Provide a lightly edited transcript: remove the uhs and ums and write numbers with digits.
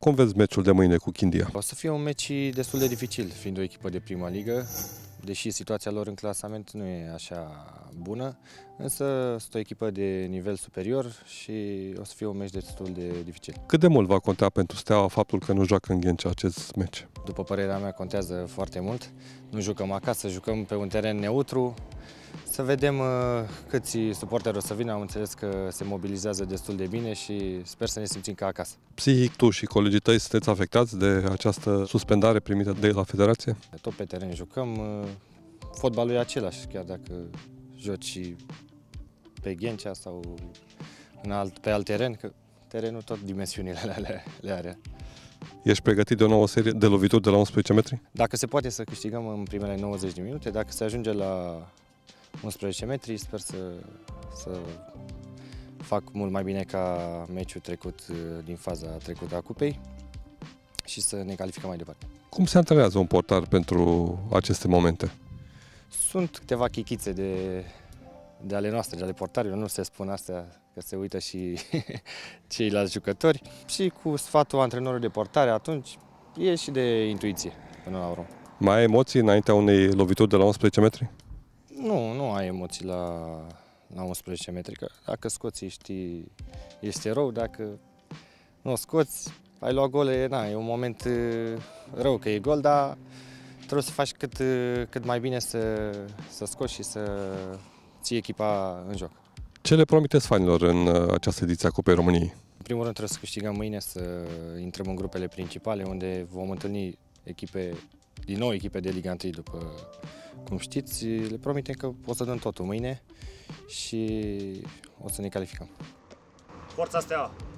Cum vezi meciul de mâine cu Chindia? O să fie un meci destul de dificil, fiind o echipă de prima ligă, deși situația lor în clasament nu e așa bună, însă sunt o echipă de nivel superior și o să fie un meci destul de dificil. Cât de mult va conta pentru Steaua faptul că nu joacă în Ghencea acest meci? După părerea mea, contează foarte mult. Nu jucăm acasă, jucăm pe un teren neutru. Să vedem câți suporteri o să vină. Am înțeles că se mobilizează destul de bine și sper să ne simțim ca acasă. Psihic, tu și colegii tăi sunteți afectați de această suspendare primită de la Federație? Tot pe teren jucăm. Fotbalul e același, chiar dacă joci pe Ghencea sau pe alt teren, că terenul tot dimensiunile le are. Ești pregătit de o nouă serie de lovituri de la 11 metri? Dacă se poate să câștigăm în primele 90 de minute, dacă se ajunge la 11 metri, sper să fac mult mai bine ca meciul trecut din faza trecută a cupei și să ne calificăm mai departe. Cum se antrenează un portar pentru aceste momente? Sunt câteva chichițe de ale noastre, de ale portarilor, nu se spun astea, că se uită și ceilalți jucători. Și cu sfatul antrenorului de portare, atunci e și de intuiție până la urmă. Mai ai emoții înaintea unei lovituri de la 11 metri? Nu ai emoții la 11 metri, că dacă scoți știi, este rău, dacă nu o scoți, ai luat gol, e un moment rău că e gol, dar trebuie să faci cât mai bine să scoți și să ții echipa în joc. Ce le promiteți fanilor în această ediție a Cupei României? În primul rând trebuie să câștigăm mâine, să intrăm în grupele principale, unde vom întâlni din nou echipe de Liga 1, după cum știți. Le promitem că o să dăm totul mâine și o să ne calificăm. Forța Steaua!